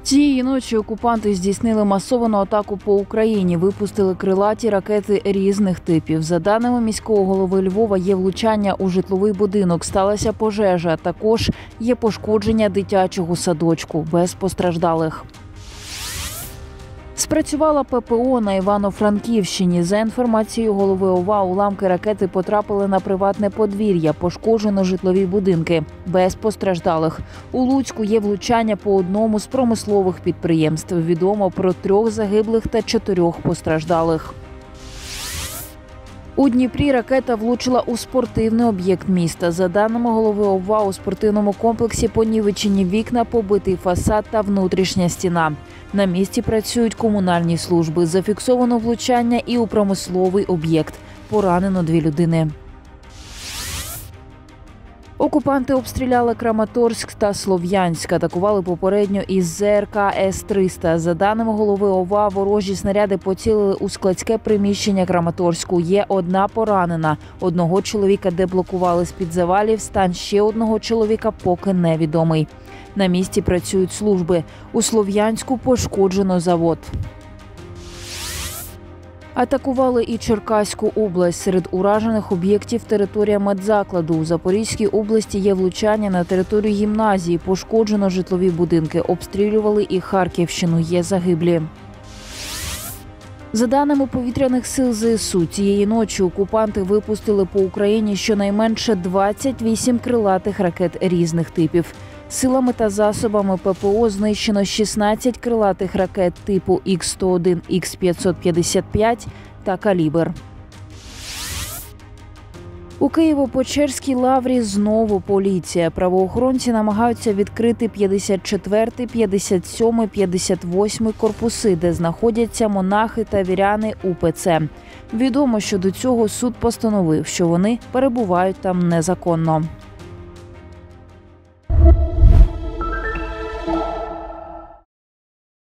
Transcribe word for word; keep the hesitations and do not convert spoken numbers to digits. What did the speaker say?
Цієї ночі окупанти здійснили масовану атаку по Україні, випустили крилаті ракети різних типів. За даними міського голови Львова, є влучання у житловий будинок, сталася пожежа, також є пошкодження дитячого садочку, без постраждалих. Спрацювала ППО на Івано-Франківщині. За інформацією голови ОВА, уламки ракети потрапили на приватне подвір'я, пошкоджено житлові будинки, без постраждалих. У Луцьку є влучання по одному з промислових підприємств. Відомо про трьох загиблих та чотирьох постраждалих. У Дніпрі ракета влучила у спортивний об'єкт міста. За даними голови ОВА, у спортивному комплексі понівечені вікна, побитий фасад та внутрішня стіна. На місці працюють комунальні служби. Зафіксовано влучання і у промисловий об'єкт. Поранено дві людини. Окупанти обстріляли Краматорськ та Слов'янськ. Атакували попередньо із ЗРК С триста. За даними голови ОВА, ворожі снаряди поцілили у складське приміщення Краматорську. Є одна поранена. Одного чоловіка деблокували з-під завалів. Стан ще одного чоловіка поки невідомий. На місці працюють служби. У Слов'янську пошкоджено завод. Атакували і Черкаську область. Серед уражених об'єктів територія медзакладу. У Запорізькій області є влучання на територію гімназії. Пошкоджено житлові будинки. Обстрілювали і Харківщину. Є загиблі. За даними повітряних сил ЗСУ, цієї ночі окупанти випустили по Україні щонайменше двадцять вісім крилатих ракет різних типів. Силами та засобами ППО знищено шістнадцять крилатих ракет типу Х сто один, Х п'ятсот п'ятдесят п'ять та «Калібр». У Києво-Печерській лаврі знову поліція. Правоохоронці намагаються відкрити п'ятдесят четвертий, п'ятдесят сьомий, п'ятдесят восьмий корпуси, де знаходяться монахи та віряни УПЦ. Відомо, що до цього суд постановив, що вони перебувають там незаконно.